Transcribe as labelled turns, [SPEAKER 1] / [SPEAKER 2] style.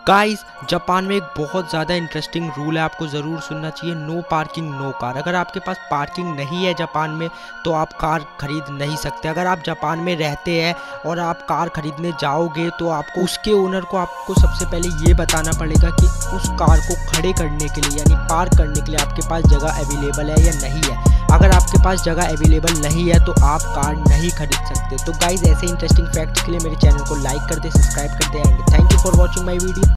[SPEAKER 1] Guys Japan में एक बहुत ज़्यादा इंटरेस्टिंग रूल है, आपको ज़रूर सुनना चाहिए। No parking no car. अगर आपके पास पार्किंग नहीं है जापान में तो आप कार खरीद नहीं सकते। अगर आप जापान में रहते हैं और आप कार खरीदने जाओगे तो आपको उसके ओनर को आपको सबसे पहले ये बताना पड़ेगा कि उस कार को खड़े करने के लिए यानी पार्क करने के लिए आपके पास जगह अवेलेबल है या नहीं है। अगर आपके पास जगह अवेलेबल नहीं है तो आप कार नहीं खरीद सकते। तो गाइस ऐसे इंटरेस्टिंग फैक्ट्स के लिए मेरे चैनल को लाइक कर दे, सब्सक्राइब कर दे and thank you for watching my video.